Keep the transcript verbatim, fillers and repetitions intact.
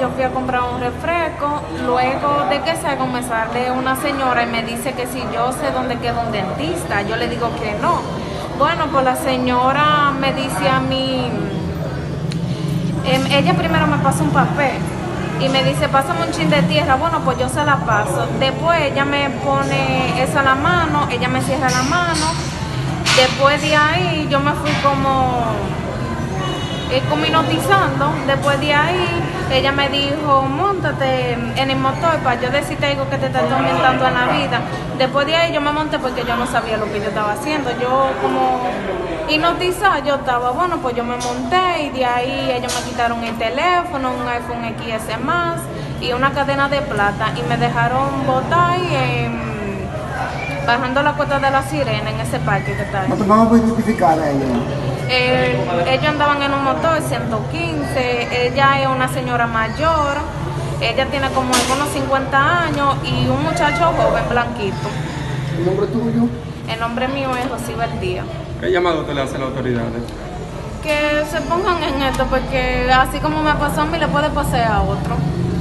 yo fui a comprar un refresco, luego de que salgo me sale una señora y me dice que si yo sé dónde queda un dentista, yo le digo que no. Bueno, pues la señora me dice a mí, eh, ella primero me pasa un papel y me dice, pásame un chin de tierra. Bueno, pues yo se la paso. Después ella me pone eso a la mano, ella me cierra la mano. Después de ahí yo me fui como, eh, como hipnotizando. Después de ahí ella me dijo, móntate en el motor para yo decirte algo que te está atormentando en la vida. Después de ahí yo me monté porque yo no sabía lo que yo estaba haciendo. Yo como hipnotizada yo estaba, bueno, pues yo me monté y de ahí ellos me quitaron el teléfono, un iPhone X S más y una cadena de plata y me dejaron botar y, eh, bajando la cuesta de la Sirena en ese parque que está ahí. ¿Cómo puedes identificar a ella? Eh, ellos andaban en un motor ciento quince, ella es una señora mayor, ella tiene como unos cincuenta años y un muchacho joven blanquito. ¿El nombre tuyo? El nombre mío es Rosibel Díaz. ¿Qué llamado te le hacen las autoridades? Que se pongan en esto porque así como me pasó a mí le puede pasar a otro.